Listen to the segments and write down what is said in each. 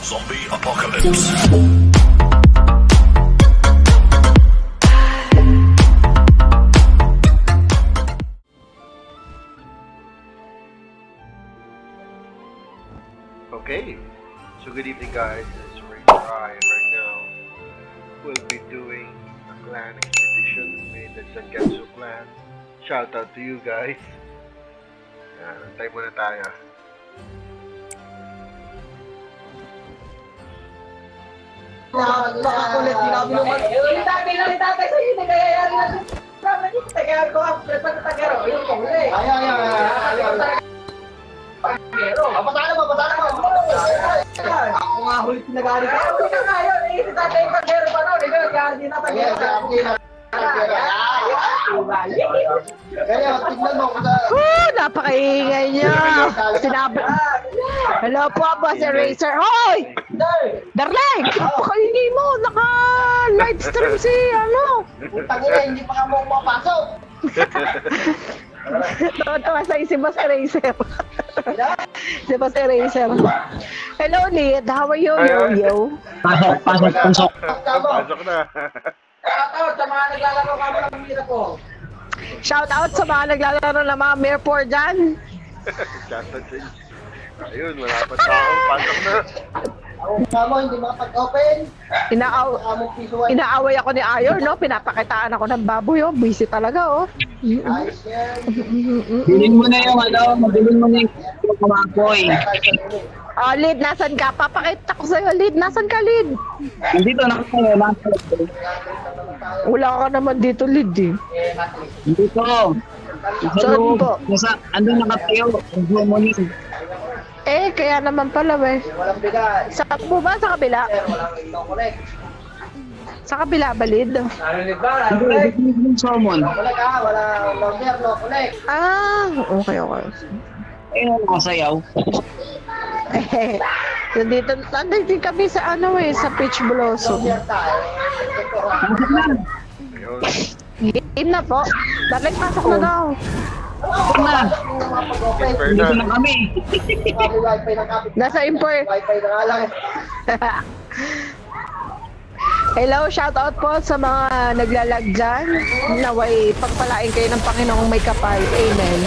Zombie Apocalypse. Okay, so good evening guys, it's Ranger Ryan. Right now, we'll be doing a clan expedition with the Zangetsu clan. Shout out to you guys. Antay muna tayo. Nakakulit din kami naman. Yung tatay lang yung tatay sa'yo, hindi kaya yari natin. Sabi niyo, tagayan ko ang tagaro. Yung kuli. Ay. Papasana mo. Ako nga huli pinag-ari ka. Hindi ka nga yun. Si tatay yung tagaro pa rin. Hindi ka nga din na tagaro. Napakaingay niya. Sinabi. Hello po, Boss Eraser. Hoy! Darling! Napakaingay mo. Naka-livestream si Putang ina, hindi pa ka mo mapasok. Tawa sa si Boss Eraser. Si Boss Eraser. Hello, Lid. How are you, Yo-Yo? Pasok na. Shoutout sa mga naglalaro kami ng mira ko. Shout out sa mga naglalaro ng mga Mirror dyan. Ayun, wala pa tao. Pasok na. Ako hindi makapag-open. Inaaway ako ni Ayor, no? Pinapakitaan ako ng baboy, oh. Busy talaga, oh. Bilhin mo na yung mabilin mo na yung kumakoy. Oh, Lid, nasan ka? Papakita ko sa'yo, Lid. Nasan ka, Lid? Nandito na kayo, Wala ka naman dito, Lid, eh. Nandito. Saan po? Andun na kayo. Eh, kaya naman pala, eh. Walang bigay. Sa po ba? Sa kabila? Walang no-connect. Sa kabila ba, Lid? Narinig ba? No-connect. Salmon. Walang longer, no-connect. Ah, okay. Ayun, nakasayaw. Eh, nandito din kami sa sa Peach Blossom. Longer tayo. Ayun. Game na po. Dapat pasok na daw. Dito na kami. Wifi ng kapit. Nasa import. Wifi na nga lang. Hello, shout out po sa mga naglalag dyan. Naway pagpalain kayo ng Panginoong may kapal. Amen.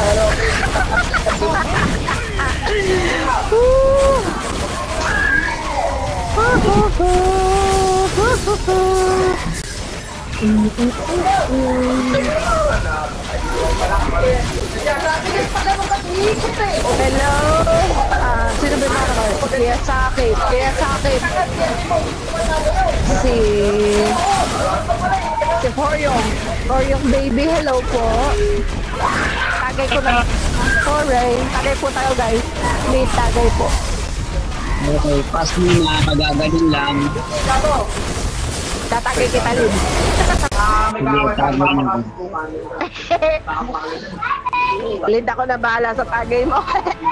Hello. Sino ba yung mga Kaya sakit. Si Horyong baby, hello po. Tagay ko na. Alright, tagay po tayo guys. May tagay po. Okay, pass mo na, magagaling lang. Tatagay kita Lid. Sige, tagay mo. Lid, ako na bahala sa tagay mo.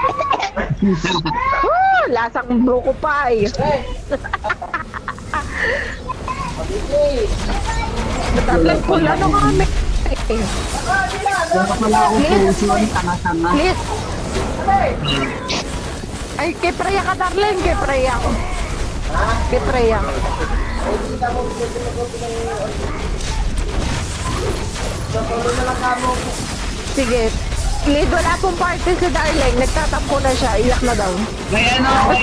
Lasang buko pie. Tatagay ko lang kami. Wala pala akong solution, tanga-tanga. Lid. Ay, kay Freya ka, darling. Kay Freya. Sige. Lid, wala pong party si darling. Nagtatampo na siya. Iyak na daw. Kaya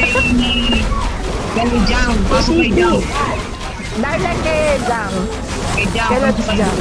kay Jam, pasok kay Jam. Darling kay Jam. Kay Jam, Kaya pasok kay Jam.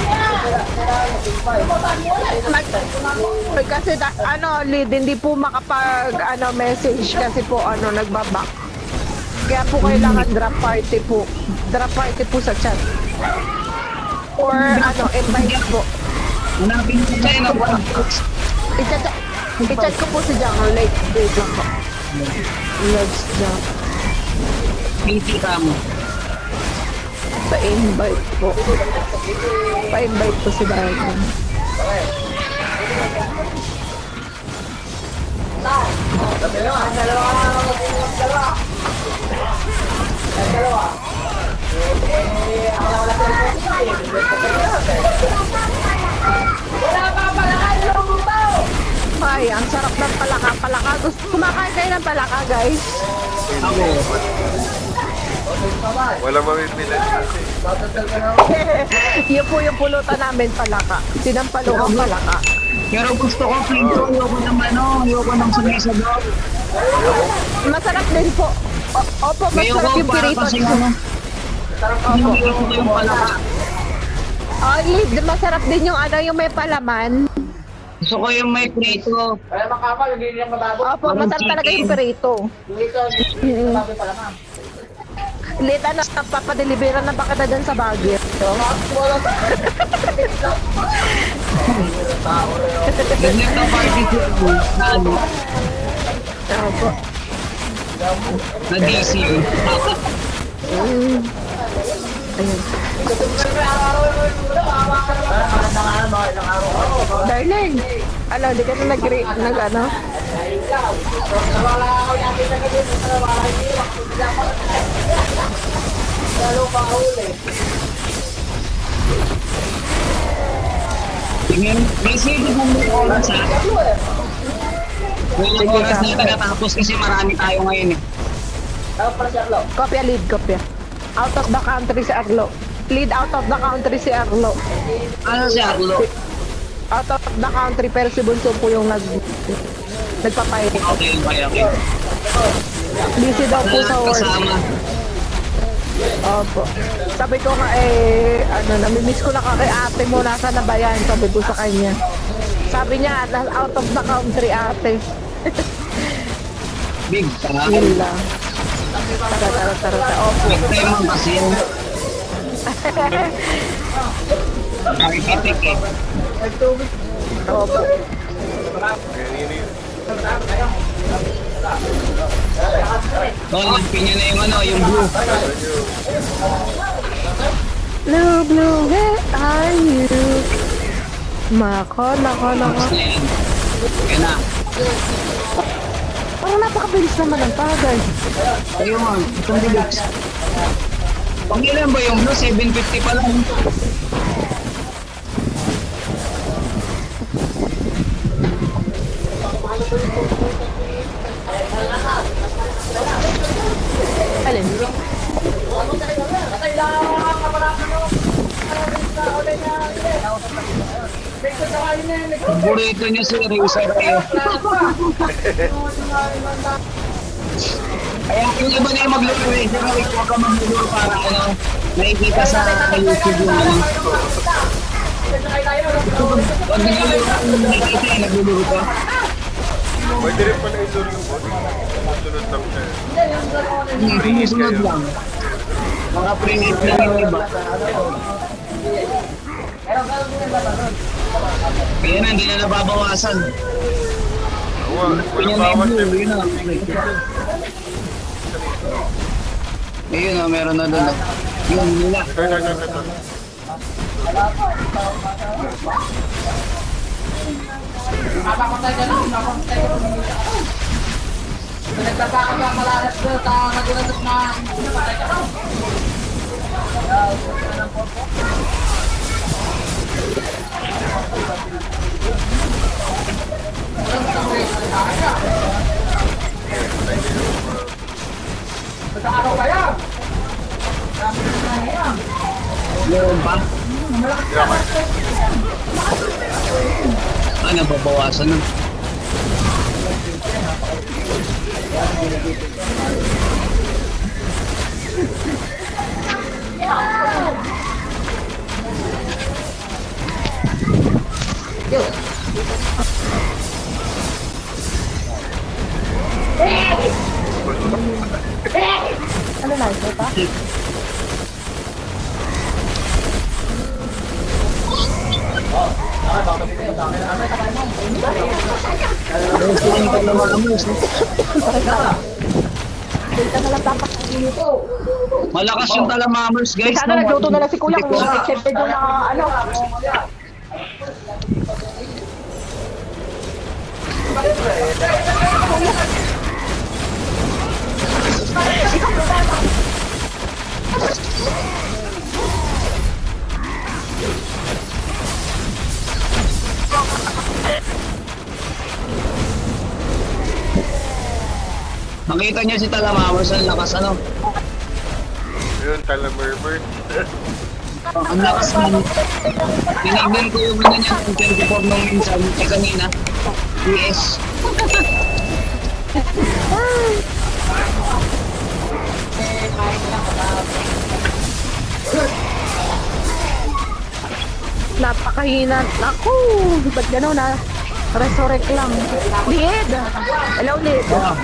Jam. Kasi Lid, hindi po message kasi po nagbaback. Kaya po kailangan drop party po sa chat. Or invite po. Hanapin ko sa'yo na one. I-chat ko po si Jang. Wait lang po. Let's Jang. PT ka mo. Pa-invite po. Pa-invite po si Darwin. Ay, ang sarap ng palaka-palaka Gusto kumakain kayo ng palaka, guys. Ako. Wala mamimilan kasi. Yun po yung pulutan namin, palaka. Sinampalukang palaka. Pero gusto ko, Pinto, ayoko ng ayoko ng sumisagot. Masarap din po. Opo, Ayoko, masarap yung para pirito. kasi Opo. ayoko yung palaka. Olive, masarap din yung yung may palaman. Gusto ko yung may prito. Kaya makapal, hindi niya matabo. Opo, Parang masarap talaga yung chicken. pirito. Dito, matabo pala ma'am. Lita na, papadeliveran na ba kita dyan sa Baguio? Ganyan na party ko. Na ano? Opo. Na DC yun. Ayun. Darling, di ka na nag-ano? Tingin, may sige kung may oras ha. May oras na tagatapos kasi marami tayo ngayon eh. Kopya, lead, kopya. Out of the country si Arlo. Lead out of the country si Arlo. Ano si Arlo? Out of the country, pero si Bunso po yung nagpapahinga. Okay, okay. Busy daw po sa work. Kasama. Opo. Sabi ko nga namimiss ko na kay ate mo, nasa na ba yan? Sabi ko sa kanya. Sabi niya, out of the country ate. Big time. Yun lang. Tara. Opo. Big time ang kasi yun. Nakikitik eh. Opo. Yun. Hanapin nyo na yung blue. Blue, where are you? Nako. Tapos na yan. Yan na. Parang napakabilis naman ang tagay. Ayun nga, itong deluxe. Pang ilan ba yung blue? 750 pa lang. Alin? Burrito niya si Razor Rayo. Kaya yung iba na yung maglaro Razor Rayo, huwag ka maglaro para nakikita sa YouTube yung Huwag nilaro kung nakikita nagluluro ka. Pwede rin pala isuri yung bot. Sunod lang siya. Sumusunod lang. Mga pre-hit lang yung iba. Kaya na, hindi na nababawasan. Walang bawas na Yun na. Ayun na, meron na doon. Yun nila. Ito. Napakotay ka nun, napakotay ka nun. Nagtataka ka malalas ko, nagulat na napakotay ka nun. Nagtataka kaya? Meron pa? Nababawasan na. Ano na, ito pa? Malakas yung talamamers, guys. Sana nagluto na lang si Kuya kung siyempre doon na Nakita niyo si Talamamos ang lakas ano? Yun, Talamurmur. Ang lakas naman. Tinignan ko yung ano niya, yung 24 nung minsan, kanina. PS. Napakahina. Ako, ba't gano'n na? Resurrect lang. Lid! Hello, Lid.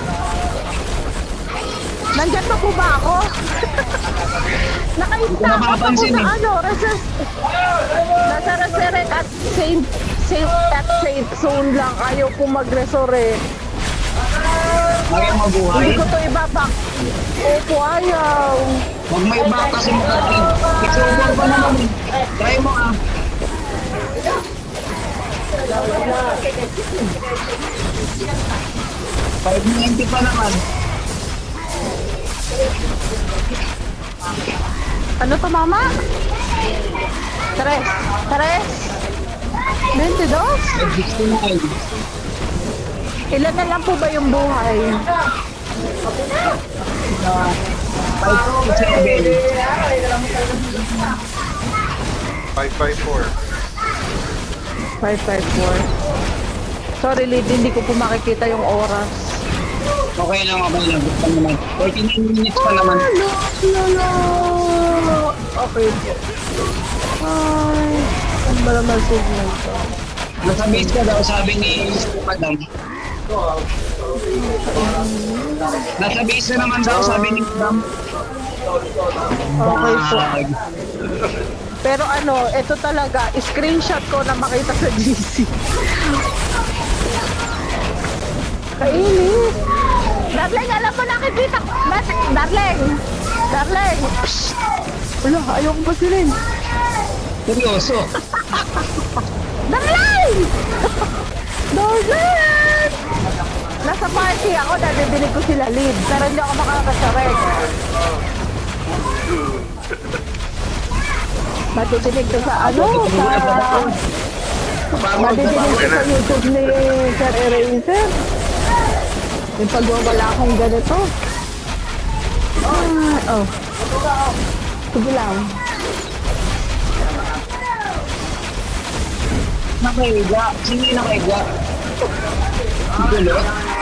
Nandyan pa po ba ako? Naka-instack ako po sa ano, nasa resurrect at safe zone lang. Ayaw po mag-resurrect. Ayaw mabuhay. Hindi ko to ibabak. Opo, ayaw. Huwag may back kasi makatid. Exober pa naman eh. Try mo ah. $590 pa naman. Ano to, mama? Tres. 22? Ilan na lang po ba yung buhay? 554. 554. Sorry, Lid, hindi ko po makikita yung oras. Okay lang. Basta naman. 49 minutes pa naman. Lolo. Okay po. Ay, ang ba naman signal to? Nasa base ka daw, sabi ni Madam. Nasa base na naman daw, sabi ni Madam. Okay po. Pero ano, ito talaga, screenshot ko na makita sa GC. Kainis. Darling, alam mo nakikita ko. Darling. Shh. Wala, ayoko pa silin. Seryoso. Darling! Darling! Nasa party ako, nadidinig ko sila lead. Pero hindi ako makakasarek. Matidinig ko sa ano? Matidinig ko sa YouTube ni Sir Eraser. Yung pagwawala akong ganito. Oh. Sige lang. Nakaiga. Sino yung nakaiga? Gulo.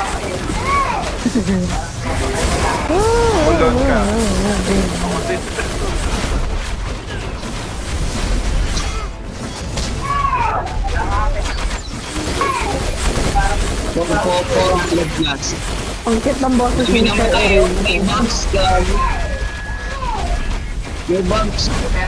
Hold on ka. Popo ang club glass. Ang cute ng boses Sabi ni naman Sir tayo, Eraser. may bugs ka. May bugs.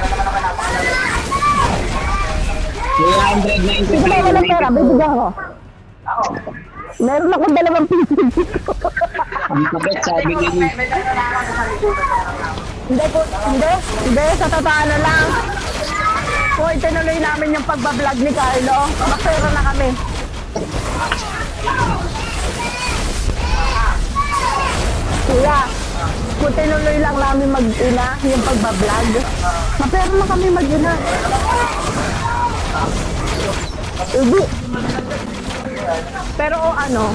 390 Sige tayo ng pera, bibigyan ko. Meron akong 2 piso. Ang kapit, sabi ni Hindi, sa totoo ano lang. Kung itinuloy namin yung pagbablog ni Carlo, makpera na kami. Kuya, kung tinuloy lang namin mag-ina yung pagbablog, makpera na kami mag-ina. Ubi. Pero ano,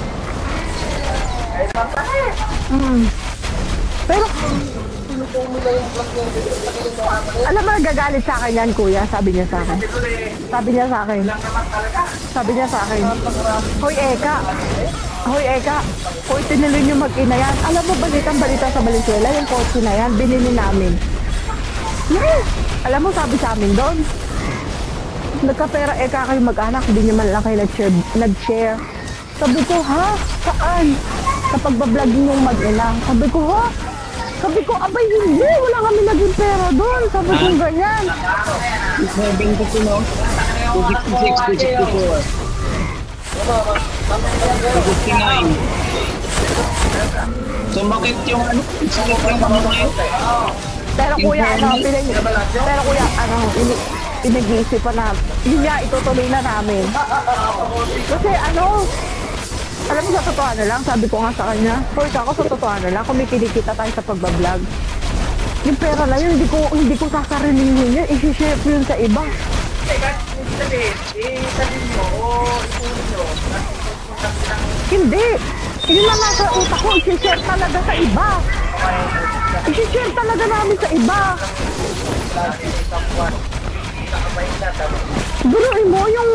pero alam mo, gagalit sa akin yan, kuya. Sabi niya sa akin. Hoy, Eka. Hoy, tinuloy niyo mag-ina yan. Alam mo, balita sa Valenzuela, yung kotse na yan, binili namin. Yes! Alam mo, sabi sa amin doon, nagkapera Eka kayo mag-anak, hindi niyo man lang kayo nag-share. Sabi ko, ha? Saan? Sa pagbablog yung mag-ina. Sabi ko, abay hindi, wala kami naging pera doon. Sabi ko ganyan. 750 no? 266, 264. 259. Sumakit yung ano? Sumakit yung ano ngayon? Pero kuya, pinag-iisipan na, yun nga, itutuloy na namin. Kasi alam mo sa totoo na lang, sabi ko nga sa kanya, hoy ako sa totoo na lang, kumikinikita tayo sa pagbablog. Yung pera na yun, hindi ko sasarilinin yun, isi-share ko yun sa iba. Yun lang nasa utak ko, i-share talaga sa iba. I-share talaga namin sa iba. Buruin mo yung...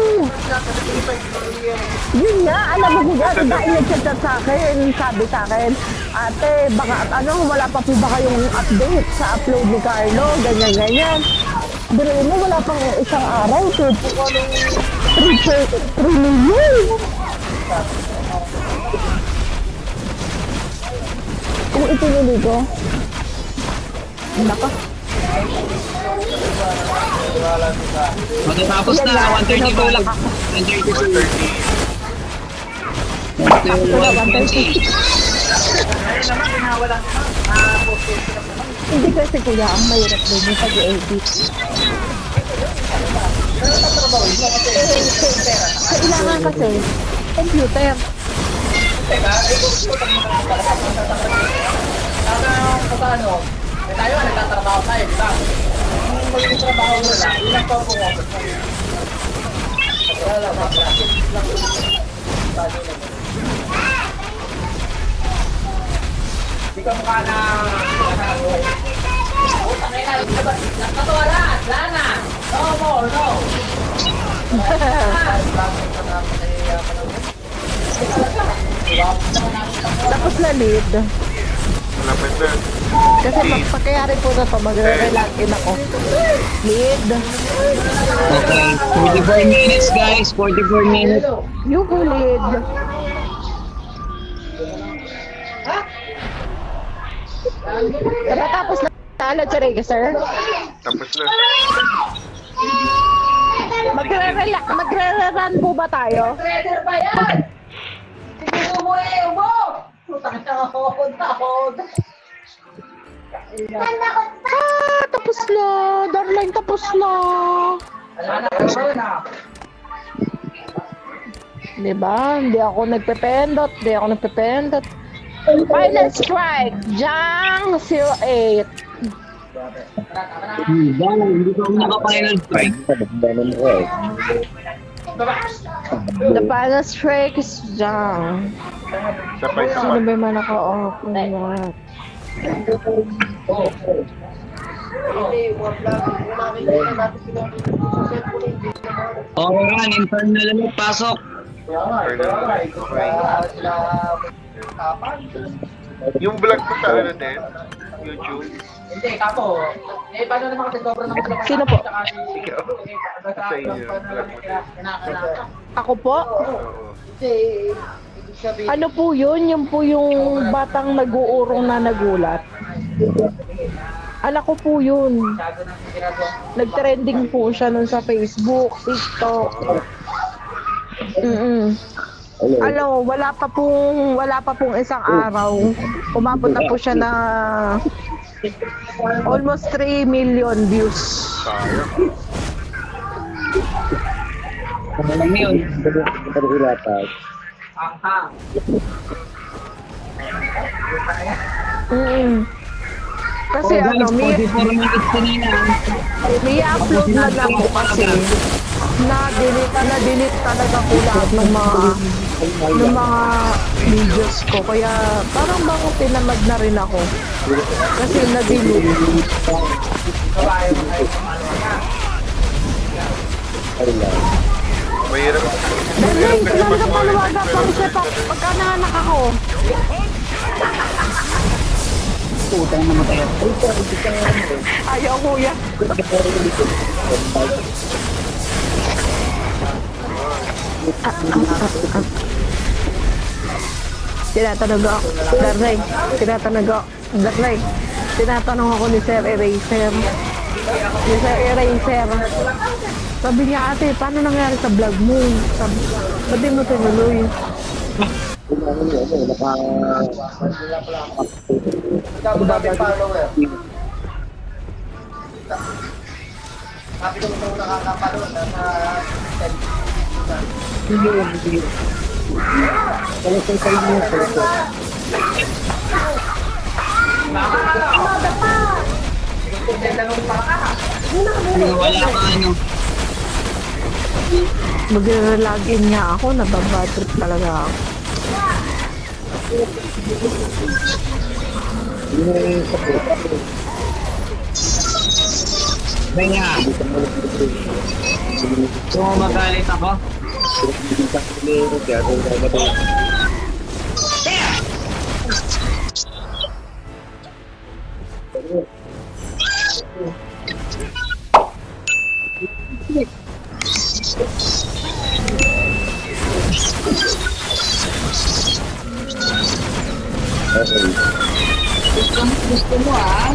Yun nga, alam mo ba, dahil nag-chat sa akin, sabi sa akin, ate, baka wala pa po ba kayong update sa upload ni Carlo, ganyan-ganyan. Buruin mo, wala pang isang araw, 3 million. Kung ipinili ko, naka. Matatapos na, 132 lang ako. 132. 120. Hindi kasi kuya, ang mahirap din yung pag-edit. Kailangan kasi, computer. Tayo, nagtatrabaho tayo, di ba? Kung magtatrabaho mo na, ilang pa po ako. Wala, Hindi ka mukha na... Nagkatawaran! Lana! No! Tapos na lead. Malapit na. Kasi pagkayari po na to, mag-relagin ako. Lead. Okay, 44 minutes guys, 44 minutes. Yung lead. Tapos na alad sa Rega, sir. Tapos na. Magre-run po ba tayo? Trader ba yan? Sige mo ubo! Putang na ako. Tapos na. Darling, tapos na. Diba? Hindi ako nagpependot. Final strike. Jang 08. Hindi ko naka-final strike. The final strike is Jang. Sabay. Sino ba man naka-off na? Okay yan, internal ulit, pasok. Yung vlog ko sa ano din, YouTube. Hindi, kapo. Paano naman kasi sobrang naman Sino po? Ikaw. Sa inyo, vlog mo din. Ako po? Oo. Ano po yun? Yung po yung batang nag-uurong na nagulat. Anak ko po yun. Nag-trending po siya nun sa Facebook, TikTok. Ano, wala pa pong isang araw. Umabot na po siya na almost 3 million views. Sayang. Ano lang yun? Kasi ano, may upload na lang po kasi na-delete talaga ko lahat ng mga videos ko. Kaya parang bako tinamad na rin ako. Kasi na-delete. Mahirap. Dahil talaga paluwaga pa ako siya pagka nanganak ako. Putang namatay ako. Ayaw kuya. Tinatanong ako. Darling. Tinatanong ako ni Sir Eraser. Sabi niya, ate, paano nangyari sa vlog mo? Sabi mo tinuloy. Sabi ko ito nakakapalo na sa Wala ka ano. Magre-login nga ako, nababad trip talaga ako. Kaya, so magalit ako? Gusto mo ah?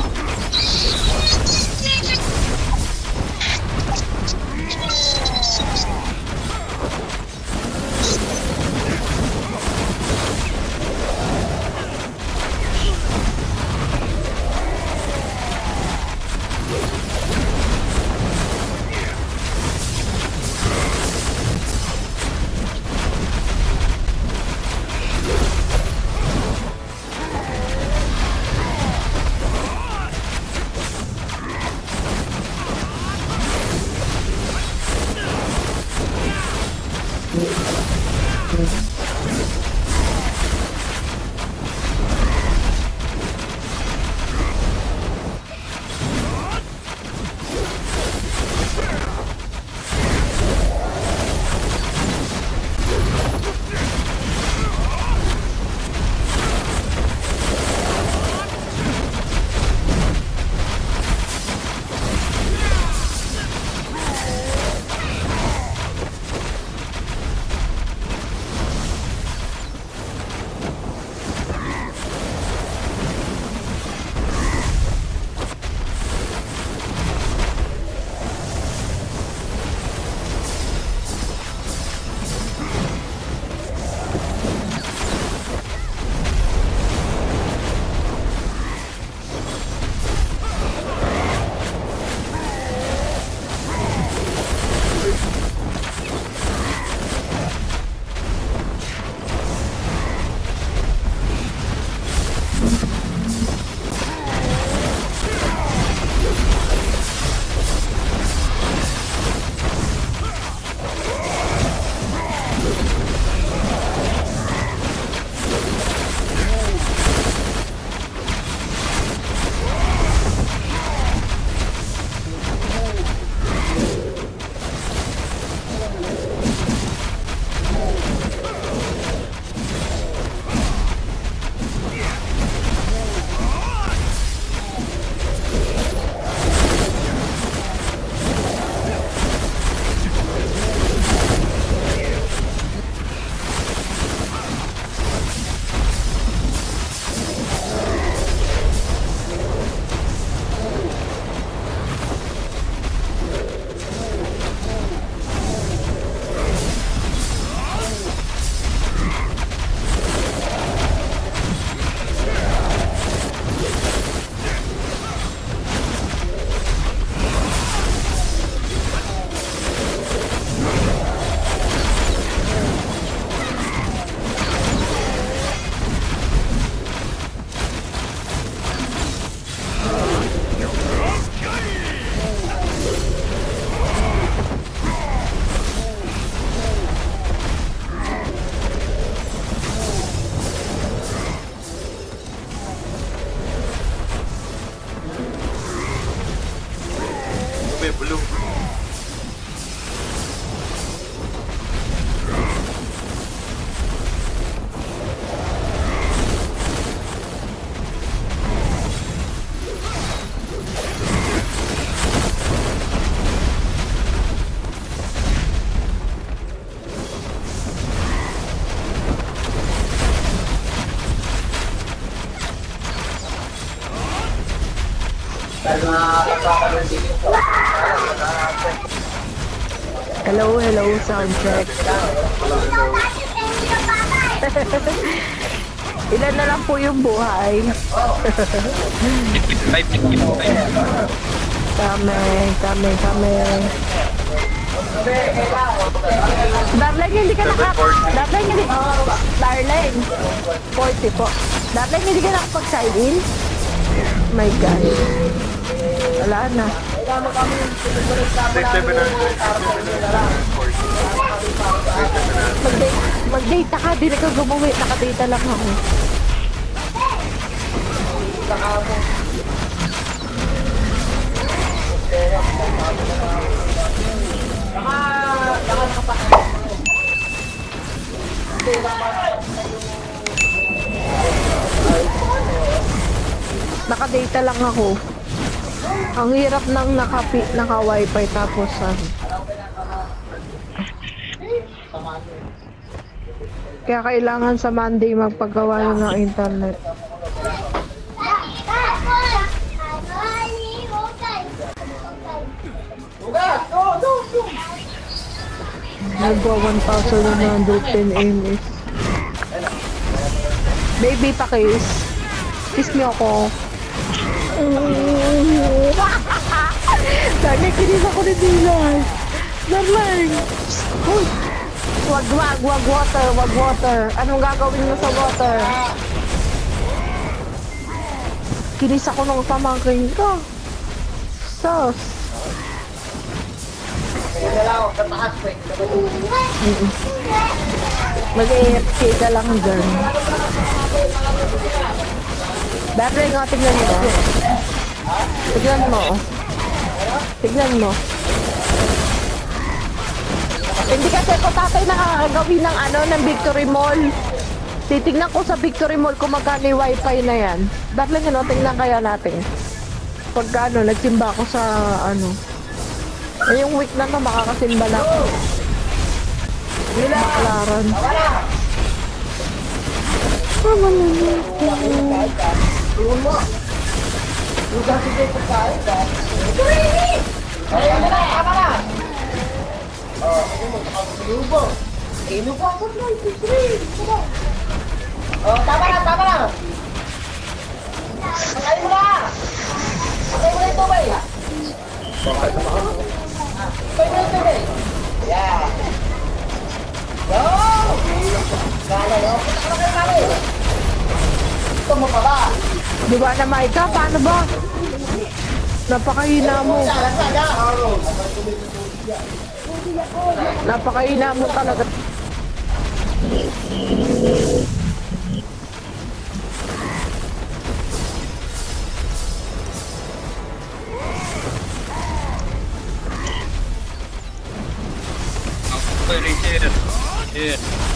Hello, hello, sound check. Ilan na lang po yung buhay? Kami. Darling, hindi ka Darling, hindi. Darling. 40 po. Darling, hindi ka nakapag-sign in? My God. Wala na. Kailangan mo kami sinusunod ka mo May namin 740. Mag-data ka, di na ka gumuwi. Nakadata lang ako. Nakadata lang ako. Ang hirap ng naka-wifi tapos kaya kailangan sa Monday magpagawa yun ng internet. Nagwa 1,110 ms. Baby, pakis. Kiss niyo ako. Dami, kinis ako ni Dylan. Darling. Wag water. Anong gagawin mo sa water? Kinis ako ng pamangkin ko. Sus. Mag-AFK ka lang dyan. Dati nga, tignan mo. Tignan mo. Hindi kasi ako tatay nakakagawin ng ng Victory Mall. Titignan ko sa Victory Mall kung magkano yung wifi na yan. Dati nga, tingnan kaya natin. Pagka nagsimba ako sa yung week na to, makakasimba lang. Baklaran. Tama na. Patay mo na yung tubay. Yeah. Go! Ito mo pa ba? Di ba na Maika? Paano ba? Napakahina mo. Napakahina mo talaga. Yeah.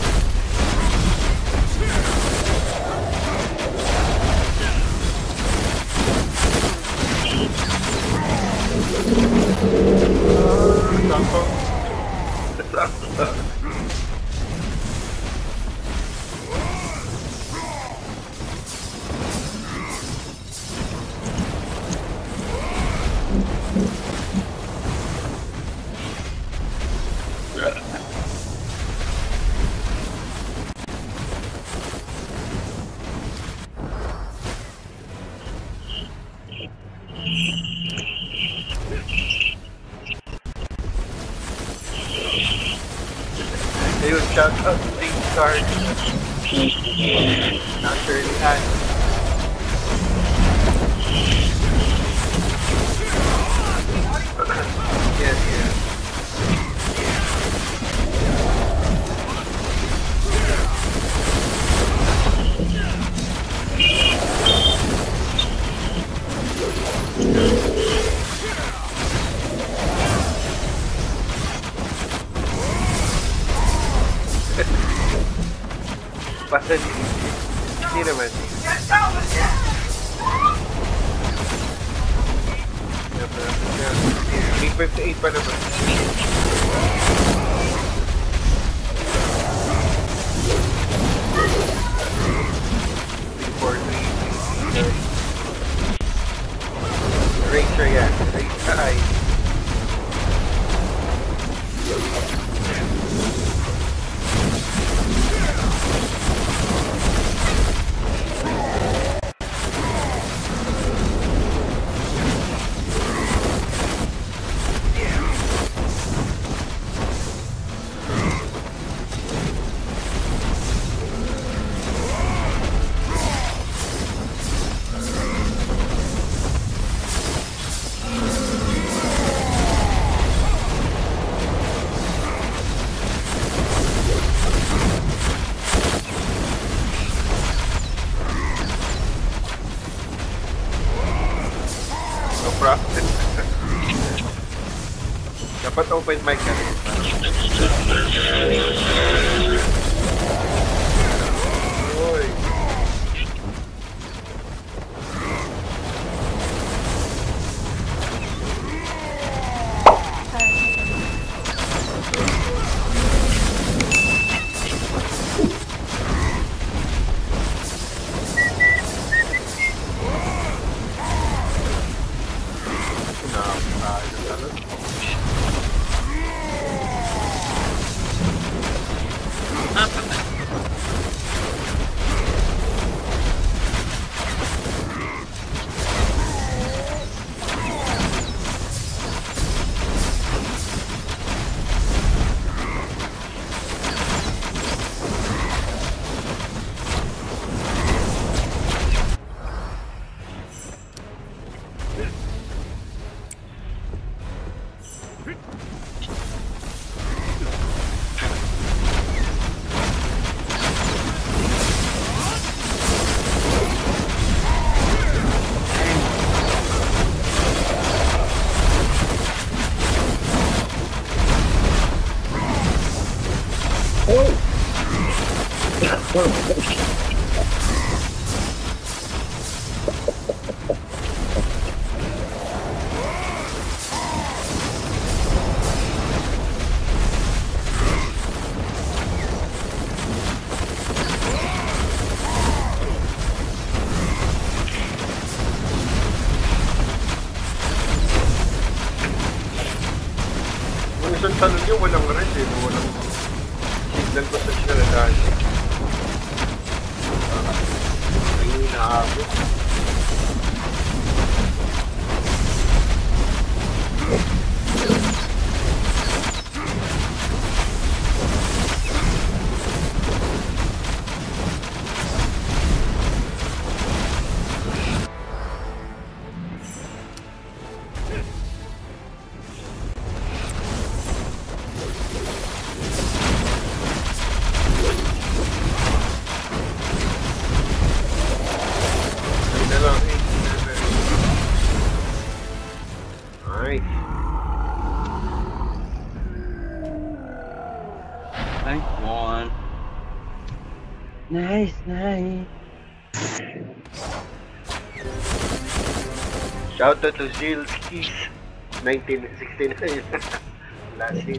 Ayun, shout out to Team Stars. Naturally, yes. Basta hindi naman. May 58 pa naman. Racer yan. Racer ay. bro. Dapat open mic ka rin. Uy. Isang talon niyo, walang red eh, walang signal ko sa sinalagaan. Ayun yung inaabot. Nice, nice. Shout out to Zilskis 1969. Last hit.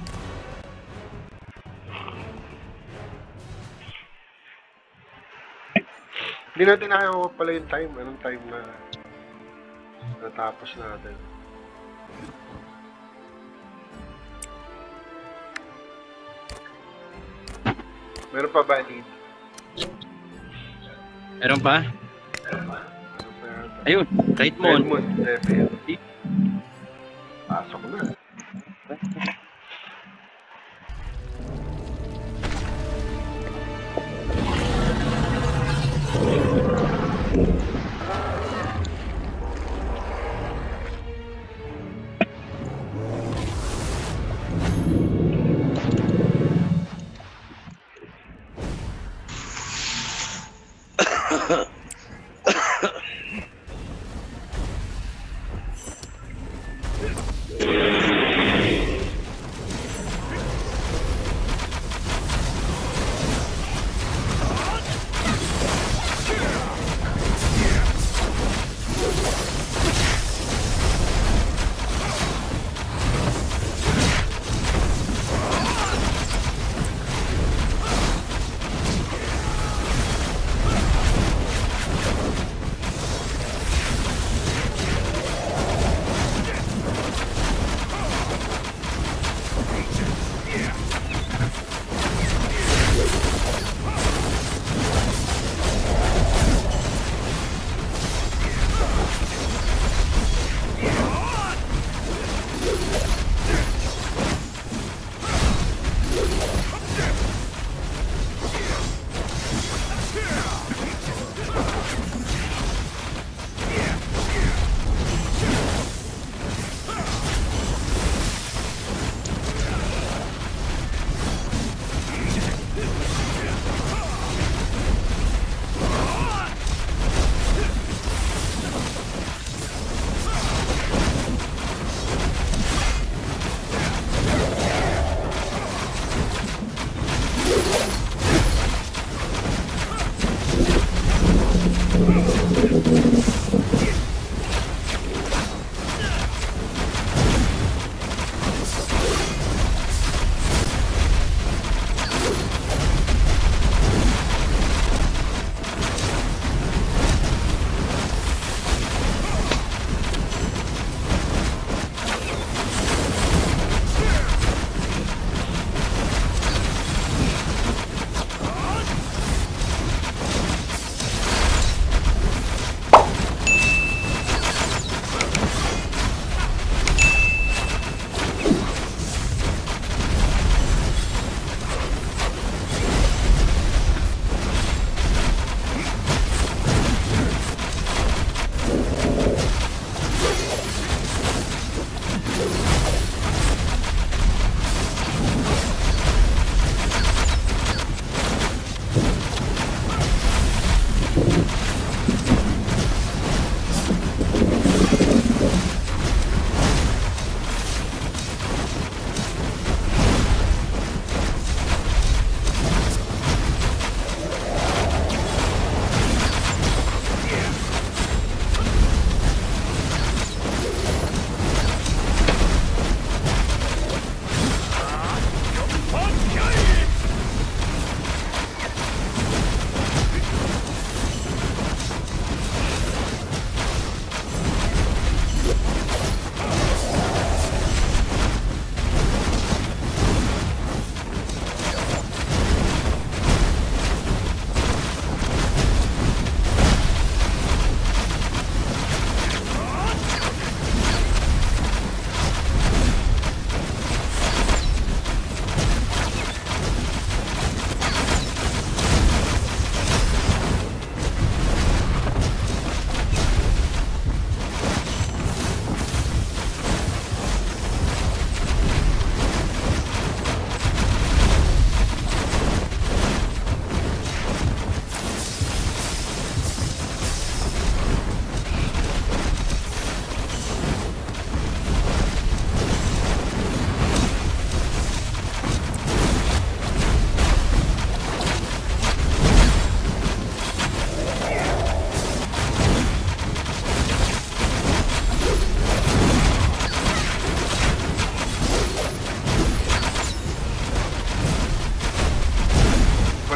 Hindi natin nakakawa pala yung time. Anong time na natapos natin? Meron pa ba lead? Meron pa? Ayun, kahit mo. Redmond, definitely. Pasok na.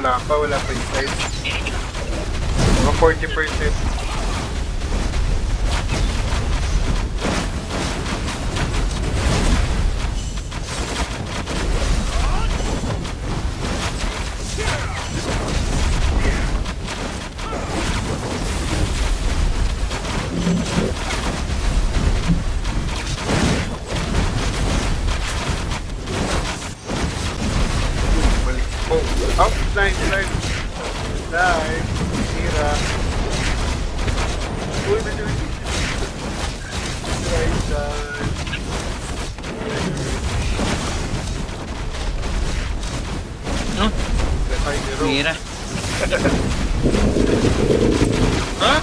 wala pa yung time. Mga 40%. Oh, slide. Tira. Uy, medyo slide. No? Mira. Hah?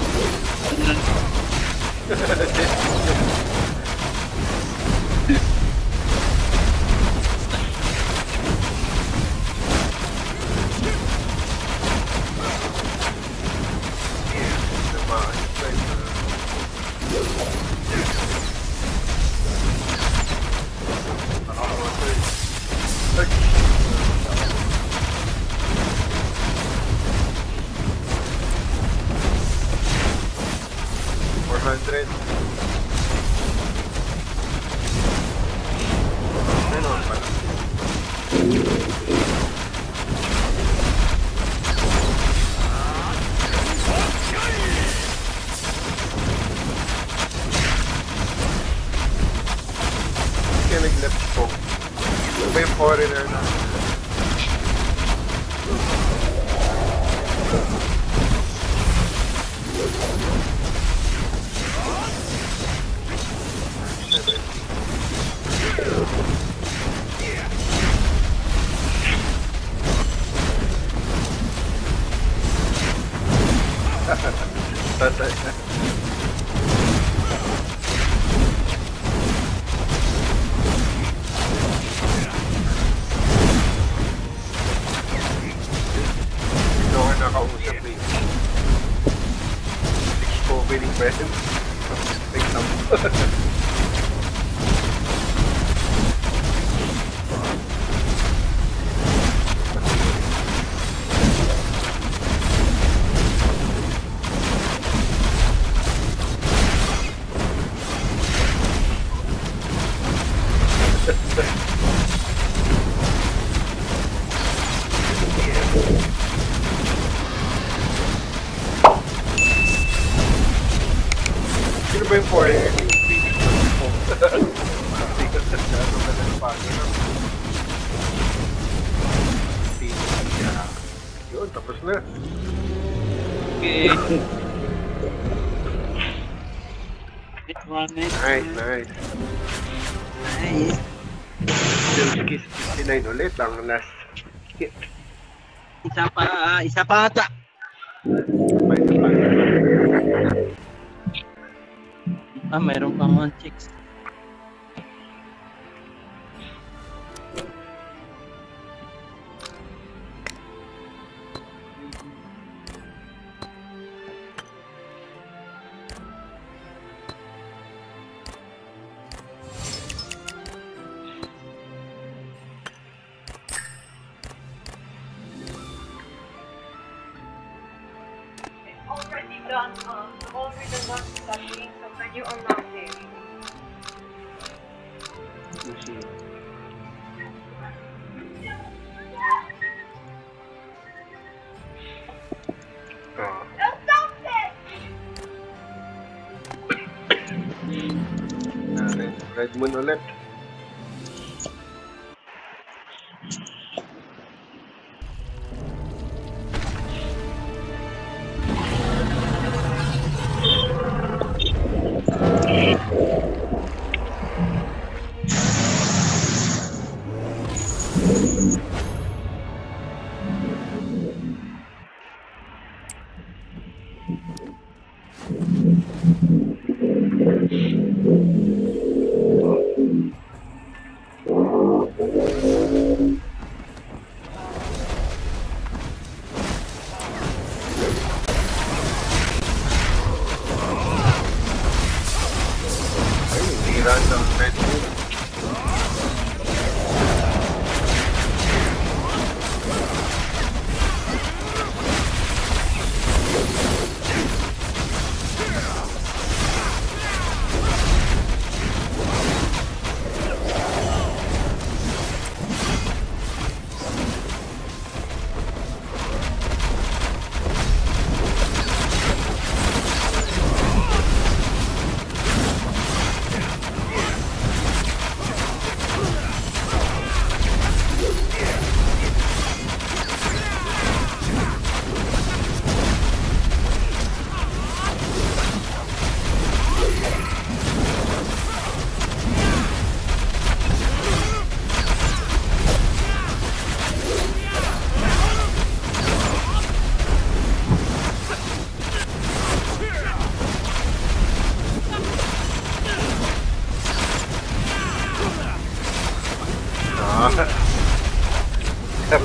Nag-left ko. Iba yung foreigner na. Tatay na. Nakausap eh. Exposing presence. Example. Sino ba yung foreigner? Yun, tapos na. Okay. Nice. Still 69 ulit ang last hit. Isa pa ata. Mayroon pang 1 chicks. Already done, already done studying, so when you are not there. Red Moon ulit.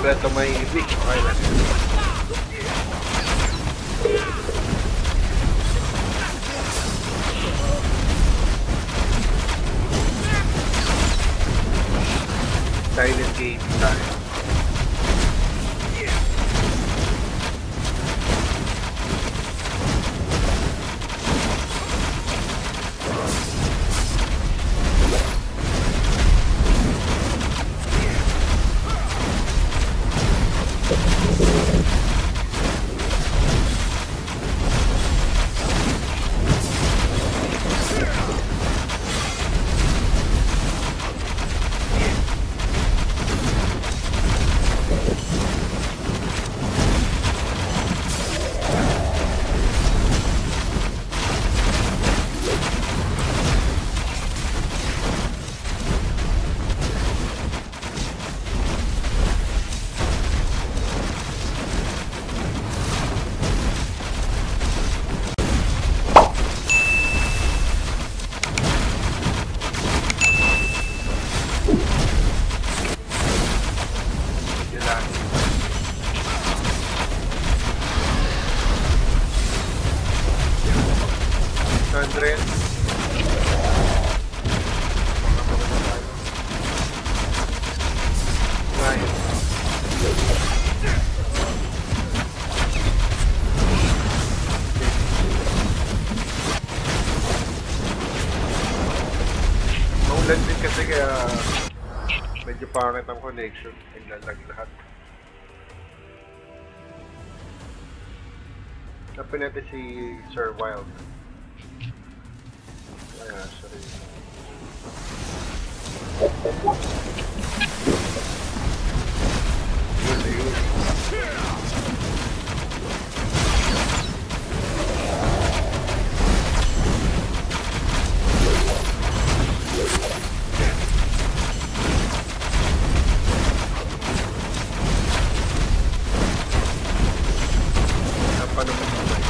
Kompleto may ibig. Okay lang. Silent game tayo. Maulan din kasi kaya medyo pangit ang connection. Naglalag lahat. Tapin natin si Sir Wild. Kaya siya rin. Yun. Apa naman naman?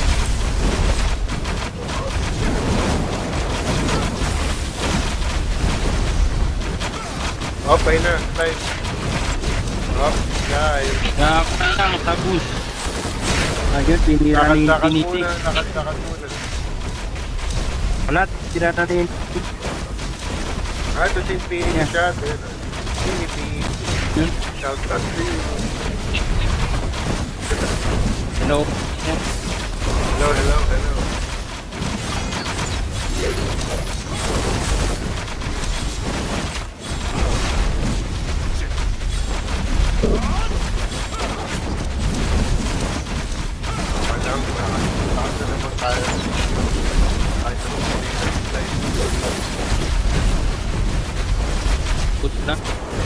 Okay na, time. Up, guys. Nakakayang tabus. Ayun, tinira ni Infinity. Lakad muna. Wala, tira na ni Infinity. Ito si Infinity siya. Infinity. Shout out to you. Hello. Hello. Walang nakakita naman tayo. Kahit anong pinag-slide. Good luck.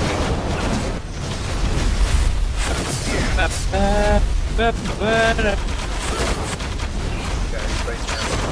Guys, right now.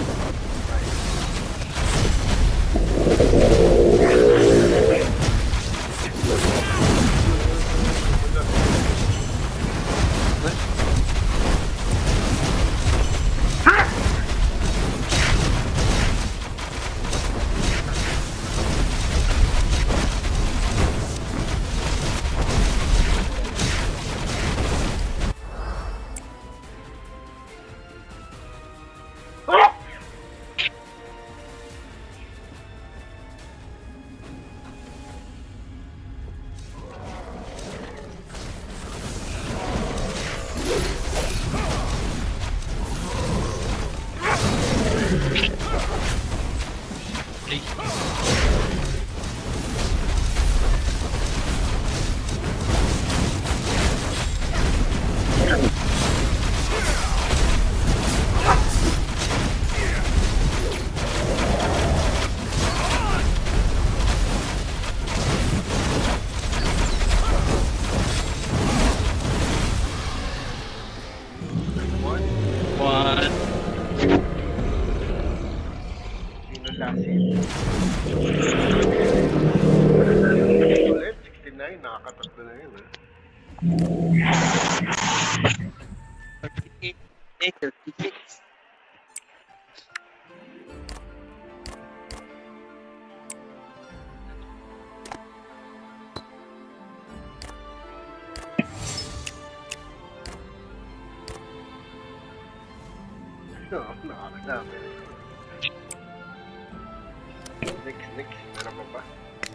Ulit, 69, nakakatatlo na yun. 36. Nakakadami. Next. Meron pa ba?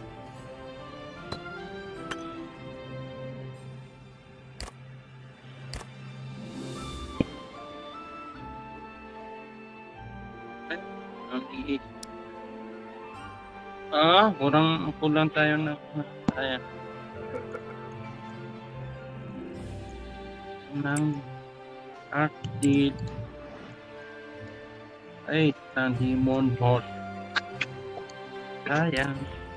Kulang tayo na. Ayan. Ng Arctic. Ay, ng Demon Board. Sayang.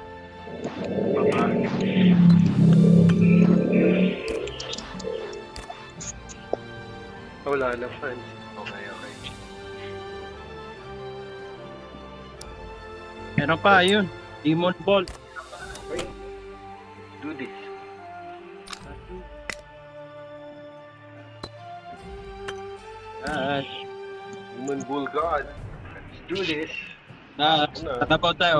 Wala na fans. Okay. Meron pa, yun. Demon Bolt. Okay. Do this. Human Bull God. Let's do this. Tatapaw tayo.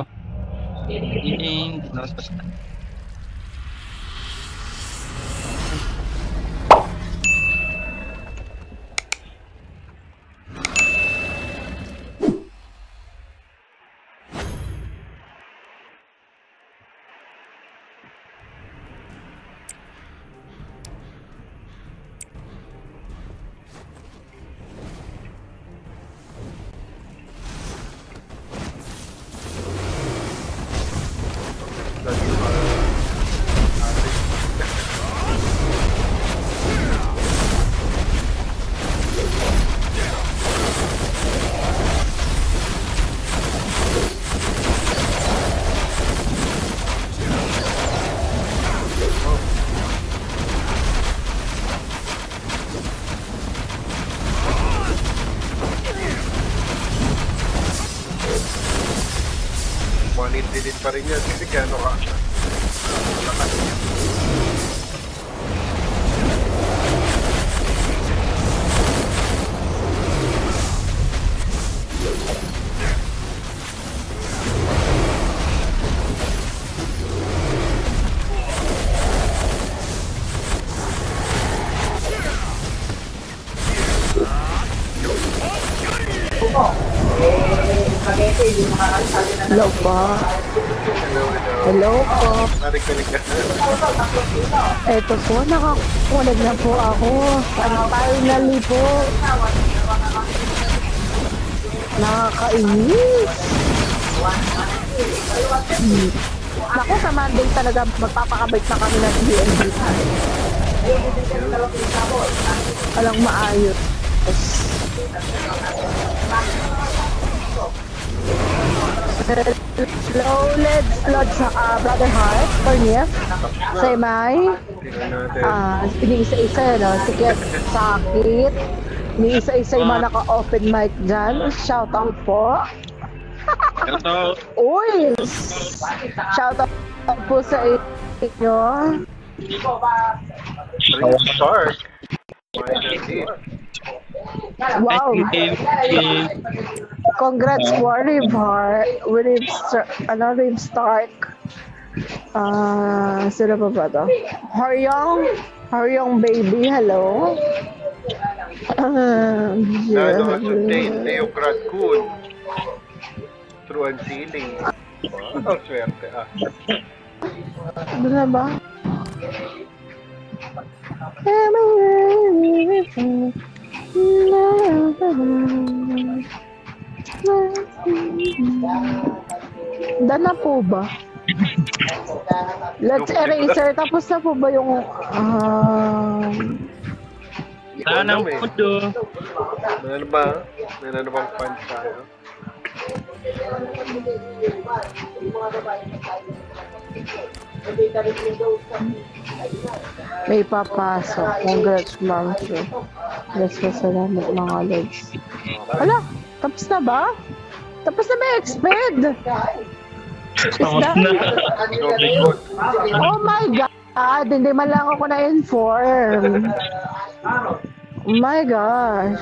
Delete pa rin yan kasi gano'n ka. Lakas niya. Hello po. Hello po. Narik-narik ka. Eto po, nakakulag na po ako. Finally po. Nakakainis. Naku, sa Monday talaga magpapakabait na kami ng DND. Walang maayos. Hello, Lods, Brother Heart, Cornef, Semay, iniisa-isa, no? Sikit, sakit, iniisa-isa yung mga naka-open mic dyan, shout out po. Uy! Shout out po sa inyo. Shark. Wow! Congrats po, Rev Stark. Sino pa ba to? Haryong baby, hello. Nano as of date, Theocrat Kun. True and ceiling. Wow, swerte ah. Ano na ba? Dana po ba? Let's eraser. Tapos na po ba yung Tanang puto. Meron ba? Meron bang fans tayo? may papasok? Congrats, ma'am. Let's go, salamat mga lods. Wala, tapos na ba? Tapos na ba yung exped? Tapos na. Oh my God, hindi man lang ako na-inform. Oh my gosh.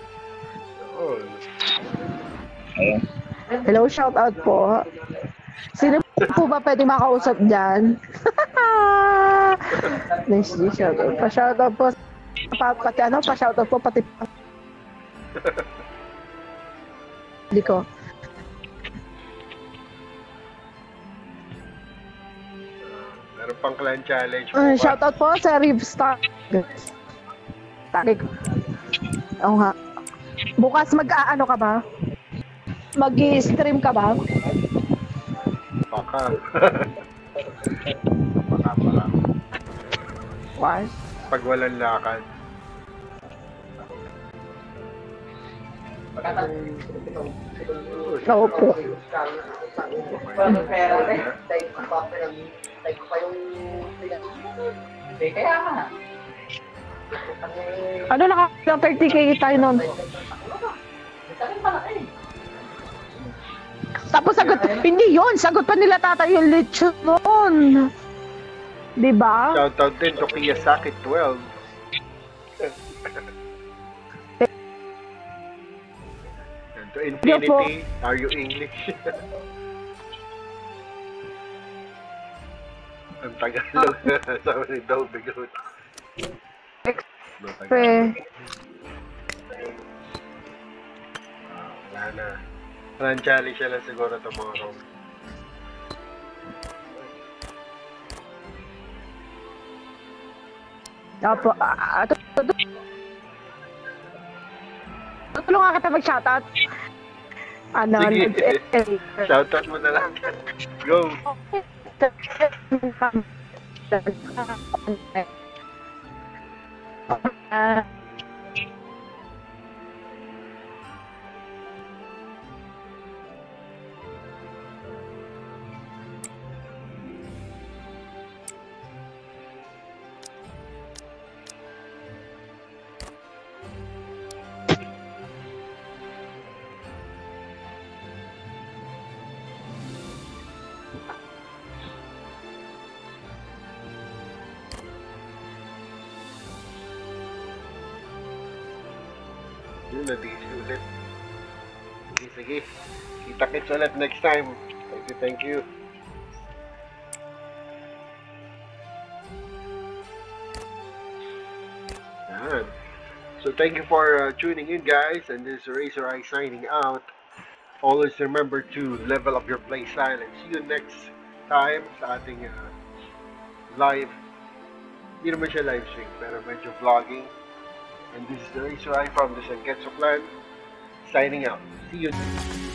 Hello, shout out po. Sino po ba pwede makausap dyan? Nice, shout out. Pa-shout out po. Pa-shout out po pati. Hindi ko. Meron pang clan challenge bukas. Shoutout po sa Rivstar. Tarik. Oo nga. Bukas mag-aano ka ba? Mag-i-stream ka ba? Baka. Baka. Why? Pag walang lakad. Oo po. Paano pera eh? Type ko pa yung hindi, kaya nga. Ano naka 30k tayo nun? Tapos sagot, hindi yun, sagot pa nila tatay yung lechon nun. Diba? Shoutout din to Kiyosaki 12. And to Infinity, are you English? Ang Tagalog. Sabi ni Daw Bigot. No, Tagalog. Wala na. Clan challenge siya lang siguro tomorrow. Opo. Tulungan kita mag-shoutout. Ano? Sige. Shoutout mo na lang. Go! Yun, na-DC ulit. Sige. Kita-kits ulit next time. Thank you. Yan. So thank you for tuning in, guys. And this is Razor Eye signing out. Always remember to level up your play style. And see you next time sa ating live. Hindi naman siya live stream, pero medyo vlogging. And this is the Razor Eye from the Sangetsu Clan, signing out. See you.